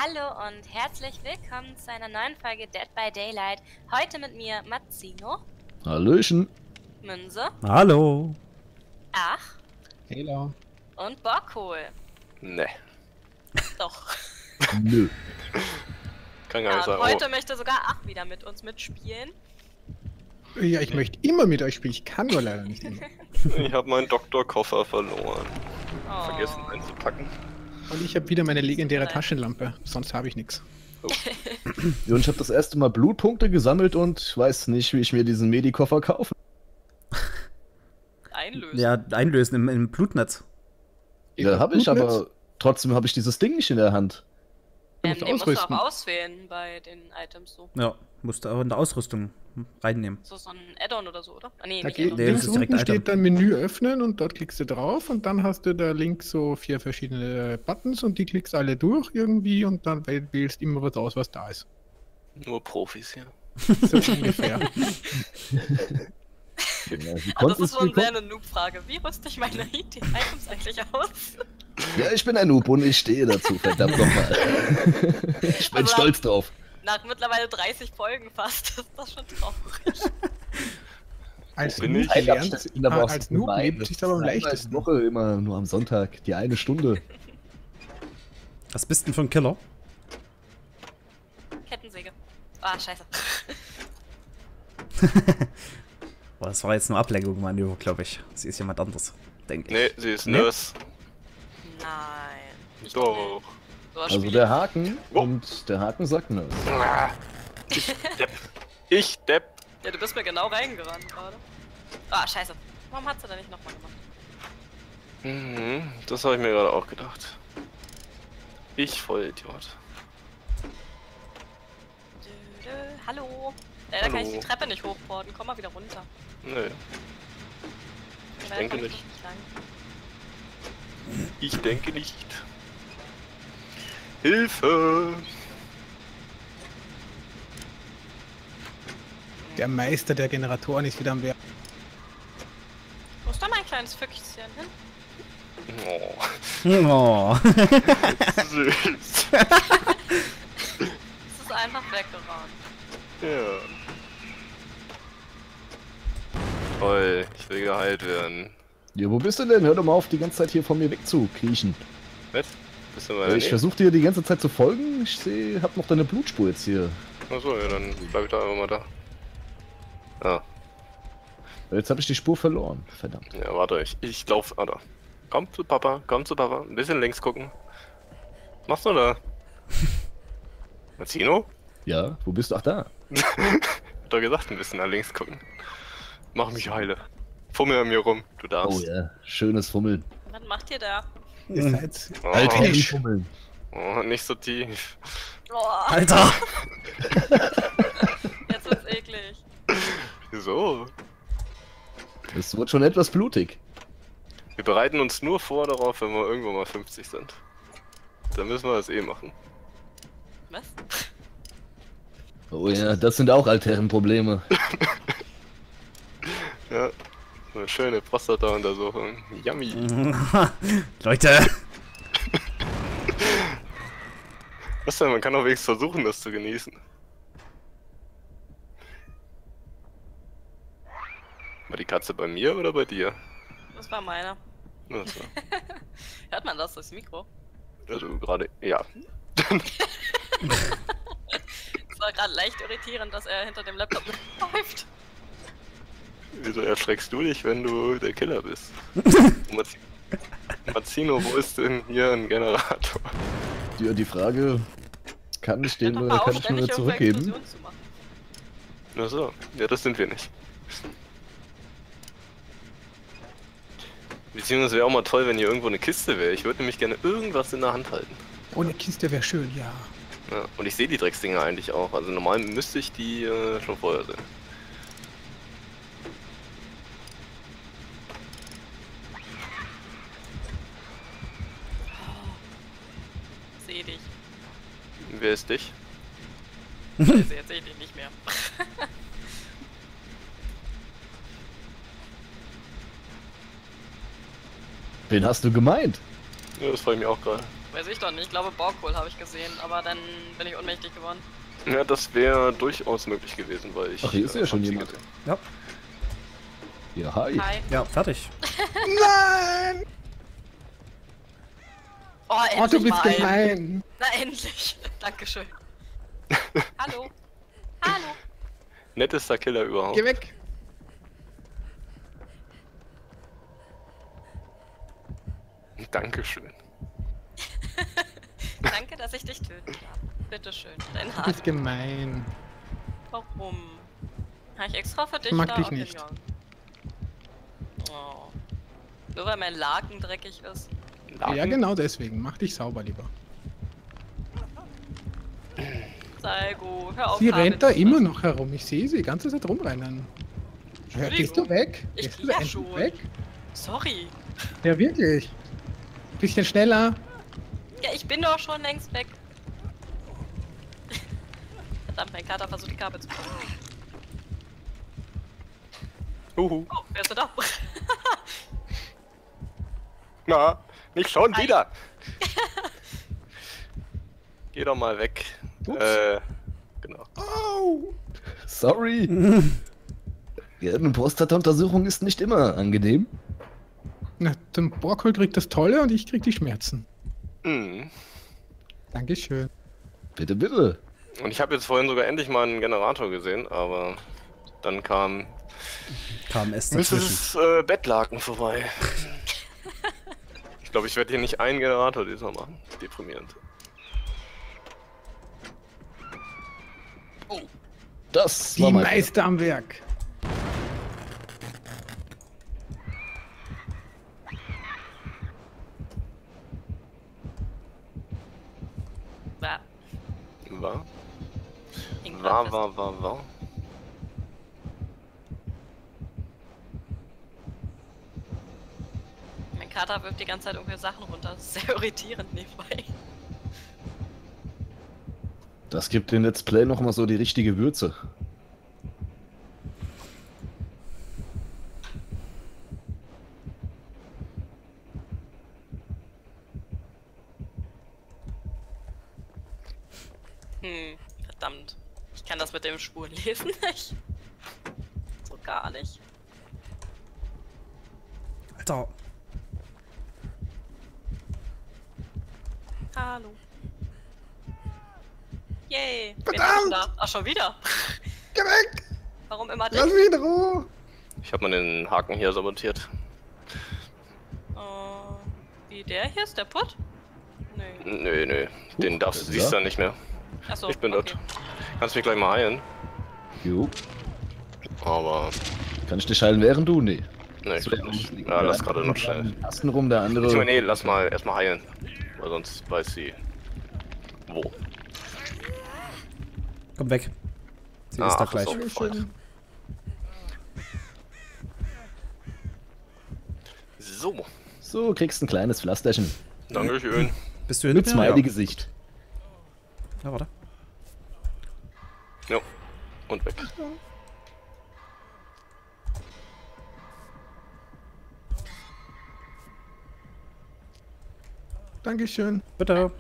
Hallo und herzlich willkommen zu einer neuen Folge Dead by Daylight. Heute mit mir Mazzino, Hallöchen. Münze, Hallo. Ach Hello. und Borkohl. Ne, Doch. Nö. kann gar Ja, nicht und sagen. heute möchte sogar Ach wieder mit uns mitspielen. Ja, ich möchte immer mit euch spielen. Ich kann nur leider nicht immer. Ich habe meinen Doktorkoffer verloren. Oh. Vergessen einzupacken. Und ich habe wieder meine legendäre Taschenlampe. Sonst habe ich nichts. Ja, und ich habe das erste Mal Blutpunkte gesammelt und weiß nicht, wie ich mir diesen Medikoffer kaufe. Einlösen. Ja, einlösen im Blutnetz. Ja, habe ich, aber trotzdem habe ich dieses Ding nicht in der Hand. Du musst Den musst du ausrüsten. auch auswählen bei den Items so. Ja, musst du auch in der Ausrüstung reinnehmen. So ein Add-on oder so, oder? Ah, nee, Da nicht geht, Add-on. Nee, das links ist direkt unten Item. steht dann Menü öffnen und dort klickst du drauf und dann hast du da links so 4 verschiedene Buttons und die klickst alle durch irgendwie und dann wählst immer was aus, was da ist. Nur Profis hier. So ungefähr. Genau, wie Ah, das konnten ist so Sie eine sehr Noob-Frage. Wie rüste ich meine Items eigentlich aus? Ja, ich bin ein Noob und ich stehe dazu, verdammt nochmal. Ich bin Also- stolz drauf. Nach mittlerweile 30 Folgen fast ist das schon traurig. Als Wo bin Noob, ich? gelernt, Ich bin aber auch als so Noob gemein. lebt Das sich aber am ist einmal die leichtesten. Woche immer nur am Sonntag, die eine Stunde. Was bist denn für ein Killer? Kettensäge. Ah, scheiße. Boah, das war jetzt nur Ablenkung, Manöver, glaube ich. Sie ist jemand anderes, denke ich. Nee, sie ist Nee? Nurse. Nein. Ich Doch. So Also Spiel. der Haken Oh. und der Haken sagt ne. Ah, Ich Depp. Ich Depp. Ja, du bist mir genau reingerannt gerade. Ah, scheiße. Warum hat sie da nicht nochmal gemacht? Mhm, das habe ich mir gerade auch gedacht. Ich Vollidiot. Hallo. Leider kann ich die Hallo. Treppe nicht hochporten. Komm mal wieder runter. Nö, Leider denke komm ich nicht. lang. ich denke nicht. Hilfe! Der Meister der Generatoren ist wieder am Werk. Wo ist da mein kleines Füchschen hin? Oh, Oh. süß. Es ist einfach weggerannt. Ja. Toll, ich will geheilt werden. Ja, wo bist du denn? Hör doch mal auf, die ganze Zeit hier von mir wegzukriechen. Was? Bist du mal Ich versuche dir die ganze Zeit zu folgen. Ich sehe, hab noch deine Blutspur jetzt hier. Achso, ja, dann bleib ich da einfach mal da. Ah, Jetzt habe ich die Spur verloren. Verdammt. ja, warte, ich lauf. Ah, da. Komm zu Papa, komm zu Papa. Ein bisschen links gucken. Was machst du da? Mazzino? Ja, wo bist du? Ach, da. Hat doch gesagt, ein bisschen nach links gucken. Mach mich heile. Fummel an mir rum, du darfst. Oh ja, schönes Fummeln. Was macht ihr da? Ihr seid Oh, Altherrenfummeln. oh, nicht so tief. Oh, Alter! jetzt wird's eklig. Wieso? Es wird schon etwas blutig. Wir bereiten uns nur vor darauf, wenn wir irgendwo mal 50 sind. Dann müssen wir das eh machen. Was? Oh ja, das sind auch Altherrenprobleme. Ja. So eine schöne Prostata-Untersuchung. Yummy. Leute! Was denn? Man kann doch wenigstens versuchen, das zu genießen. War die Katze bei mir oder bei dir? Das war meiner. Achso. Hört man das durchs Mikro? Also gerade, ja. Es war gerade leicht irritierend, dass er hinter dem Laptop läuft. Wieso erschreckst du dich, wenn du der Killer bist? Mazzino, wo ist denn hier ein Generator? Ja, die Frage, kann ich den Einfach oder mal kann ich nur aufständig irgendwo zurückgeben? Explosionen zu machen. Achso, ja, das sind wir nicht. Beziehungsweise wäre auch mal toll, wenn hier irgendwo eine Kiste wäre. Ich würde nämlich gerne irgendwas in der Hand halten. Oh, eine Kiste wäre schön, ja. Ja, und ich sehe die Drecksdinger eigentlich auch. Also normal müsste ich die schon vorher sehen. Seh dich. Wer ist dich? Jetzt seh ich dich nicht mehr. Wen hast du gemeint? Ja, das freue ich mich auch gerade. Weiß ich doch nicht. Ich glaube, Borgkohl habe ich gesehen, aber dann bin ich ohnmächtig geworden. Ja, das wäre durchaus möglich gewesen, weil ich. Ach, hier ist ja schon hab sie jemand. gesehen. Ja, Ja, hi. Hi. ja, fertig. Nein! Oh, Oh, endlich du bist mal. gemein. Na, endlich. Dankeschön. Hallo. Hallo. Nettester Killer überhaupt. Geh weg. Dankeschön. Danke, dass ich dich töten darf. Bitteschön, dein Du Haar. bist gemein. Warum? Habe ich extra für dich Ich mag da? dich Okay, nicht. ja. Oh. Nur weil mein Laken dreckig ist. Ja, genau deswegen. Mach dich sauber lieber. Saigo, hör auf. Sie Habe rennt da zu immer fressen. noch herum. Ich sehe sie die ganze Zeit rumrennen. Ja, Entschuldigung. gehst du weg? Ich Gehst geh du ja endlich schon. weg? Sorry. Ja, wirklich. Bisschen schneller. Ja, ich bin doch schon längst weg. Verdammt, mein Kater versucht die Kabel zu packen. Uhu. Oh, wer ist denn da? Na, nicht schon Hi. wieder. Geh doch mal weg. Ups. Genau. Oh. Sorry. Ja, eine Prostatuntersuchung ist nicht immer angenehm. Na, der Borgkohl kriegt das Tolle und ich krieg die Schmerzen. Mhm. Dankeschön. Bitte, bitte. Und ich habe jetzt vorhin sogar endlich mal einen Generator gesehen, aber dann kam Kam es dazwischen. Mrs. Bettlaken vorbei. Ich glaube, ich werde hier nicht einen Generator diesmal machen. Deprimierend. Das Die war mein Meister am Werk. War. War? Hing grad fest. War. Mein Kater wirft die ganze Zeit irgendwelche Sachen runter. Das ist sehr irritierend nebenbei. Das gibt dem Let's Play nochmal so die richtige Würze. Verdammt. Ich kann das mit dem Spurenlesen nicht. So gar nicht. Alter, Hallo. Yay. Verdammt! Da? Ach, schon wieder. Geh weg! Warum immer Lass dich? mich in Ruhe! Ich habe mal den Haken hier sabotiert. Wie der hier ist? Der Put? Nee. Nö. Den wer siehst ist du da? dann nicht mehr. Achso, Ich bin okay. dort. Kannst mich gleich mal heilen. Jo. Aber. Kann ich dich heilen, während du? Nee. Ne, ich glaub nicht. Ja, lass gerade noch schnell. Ersten rum, der andere. Ich meine, nee, lass mal erstmal heilen. Weil sonst weiß sie. Wo. komm weg. Sie ist Ach, da gleich. so. Dankeschön. So. So, kriegst ein kleines Pflasterchen. Dankeschön. Bist du hinter Mit mir? Smiley-Gesicht. Ja, warte. Jo. Und weg. Dankeschön. Bitte.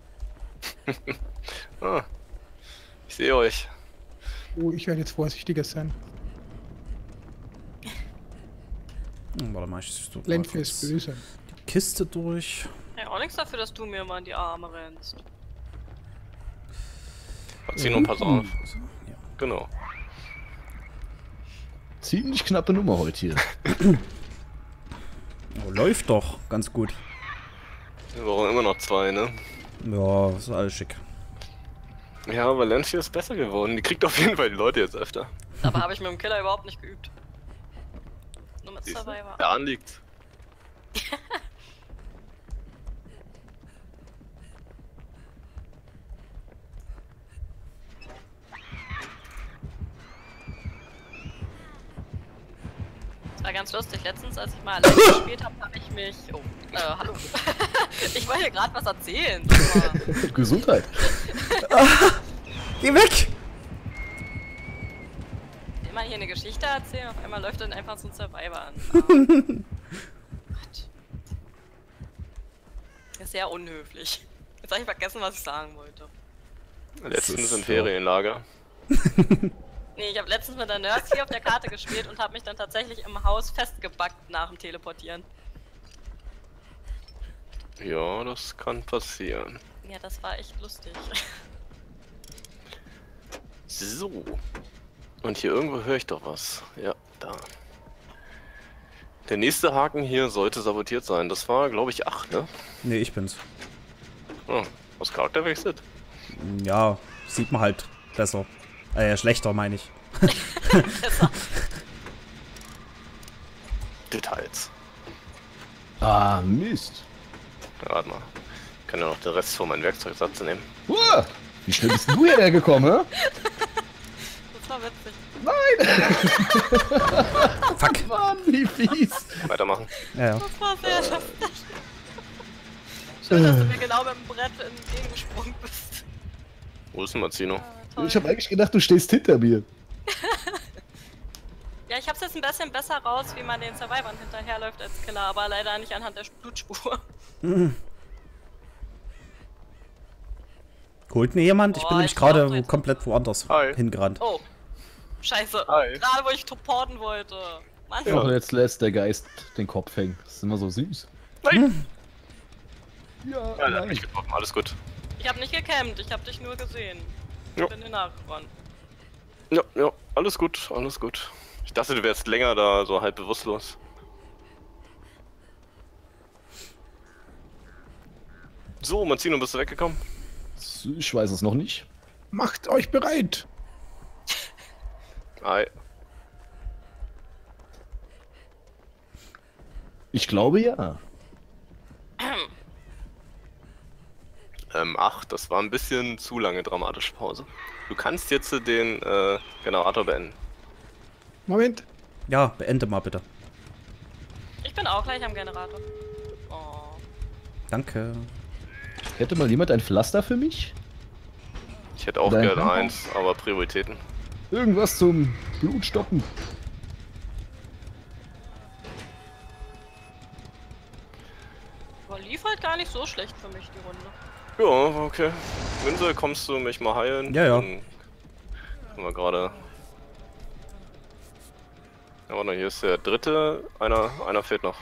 Ah. Ich sehe euch. Oh, ich werde jetzt vorsichtiger sein. Warte mal, ich so Lenfe ist böse. die Kiste durch. Ja, auch nichts dafür, dass du mir mal in die Arme rennst. Zieh nur ein paar auf. Ja. Genau. Ziemlich knappe Nummer heute hier. Oh, läuft doch ganz gut. Wir brauchen immer noch 2, ne? Ja, ist alles schick. Ja, Valencia ist besser geworden. Die kriegt auf jeden Fall die Leute jetzt öfter. Dabei habe ich mit dem Killer überhaupt nicht geübt. Nur mit Siehst du? Survivor. Daran liegt's. Das war ganz lustig. Letztens, als ich mal alleine gespielt habe, habe ich mich... Oh, hallo. Ich wollte dir gerade was erzählen. Aber Gesundheit. Geh weg! immer hier eine Geschichte erzählen, auf einmal läuft dann einfach so ein Survivor an. Gott. Das sehr unhöflich. Jetzt habe ich vergessen, was ich sagen wollte. Letztens im Ferienlager. Nee, ich habe letztens mit der Nurse hier auf der Karte gespielt und habe mich dann tatsächlich im Haus festgebackt nach dem Teleportieren. Ja, das kann passieren. Ja, das war echt lustig. So. Und hier irgendwo höre ich doch was. Ja, da. Der nächste Haken hier sollte sabotiert sein. Das war, glaube ich, 8, ne? Nee, ich bin's. Oh, was Charakter wechselt? Ja, sieht man halt besser. Schlechter meine ich. Besser. Details. Ah, Mist. Ja, warte mal. Ich kann ja noch den Rest von meinem Werkzeugsatz nehmen. Uah, wie schnell bist du hierher gekommen, hä? Das war witzig. Fuck. Mann, wie fies. Weitermachen. Ja, ja. Das war sehr lustig. Schön, dass du mir genau mit dem Brett entgegengesprungen bist. Wo ist denn Mazzino? Toll. Ich habe eigentlich gedacht, du stehst hinter mir. Ja, ich hab's jetzt ein bisschen besser raus, wie man den Survivern hinterherläuft als Killer, aber leider nicht anhand der Blutspur. Holt mir jemand? Ich bin Boah, nämlich ich brauch gerade jetzt- komplett woanders Hi. hingerannt. Oh. Scheiße. Hi. Gerade wo ich porten wollte. Mann. Ja. Und jetzt lässt der Geist den Kopf hängen. Das ist immer so süß. Nein! Ja, Ja, der hat nein. mich getroffen. Alles gut. Ich hab nicht gecampt, ich hab dich nur gesehen. Ich Ja. bin dir nachgerannt. Ja, ja, alles gut, alles gut. Ich dachte, du wärst länger da, so halb bewusstlos. So, Mazzino, bist du weggekommen? Ich weiß es noch nicht. Macht euch bereit! Hi. Ich glaube ja. 8, das war ein bisschen zu lange dramatische Pause. Du kannst jetzt den Generator beenden. Moment. Ja, beende mal bitte. Ich bin auch gleich am Generator. Oh. Danke. Hätte mal jemand ein Pflaster für mich? Ich hätte auch Dein gerne Hammer? 1, aber Prioritäten. Irgendwas zum Blutstoppen. Aber lief halt gar nicht so schlecht für mich, die Runde. Ja, okay. Winsel, kommst du mich mal heilen? Ja, ja. Dann können wir gerade. Ja, warte, hier ist der dritte. Einer fehlt noch.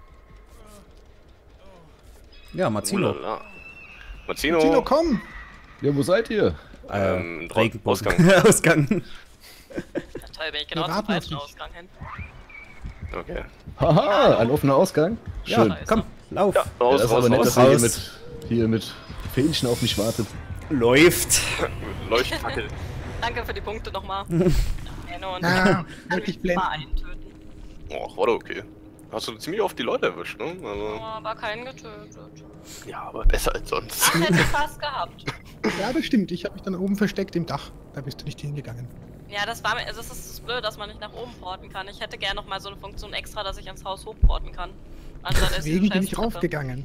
Ja, Mazzino. Ulala. Mazzino. Tino, komm! Ja, wo seid ihr? Regenbogen. Ausgang. Ausgang. Ja, toll, bin ich genau Wir zum warten auf falschen dich. Ausgang hin. Okay. Haha, ein offener Ausgang. Ja, Schön. komm, lauf. Ja, Ja, raus, das ist raus, aber nett, raus. dass ihr raus. hier mit Fähnchen auf mich wartet. Läuft. Leuchtfackel. Danke für die Punkte nochmal. Enno und Ah, kann wirklich mich blenden. mal eintöten. Oh, war doch okay. Hast du ziemlich oft die Leute erwischt, ne? Oh, Also, aber keinen getötet. ja, aber besser als sonst. Hätte fast gehabt. Ja, das stimmt. Ich habe mich dann oben versteckt im Dach. Da bist du nicht hingegangen. Ja, das war mir. Also es ist blöd, dass man nicht nach oben porten kann. Ich hätte gerne noch mal so eine Funktion extra, dass ich ans Haus hochporten kann. Anstatt erst diese Deswegen bin scheiß ich Treppe. raufgegangen.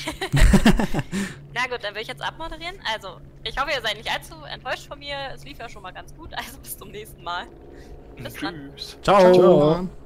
Na gut, dann will ich jetzt abmoderieren. Also, ich hoffe, ihr seid nicht allzu enttäuscht von mir. Es lief ja schon mal ganz gut. Also bis zum nächsten Mal. Bis dann. Tschüss. Ciao. Ciao.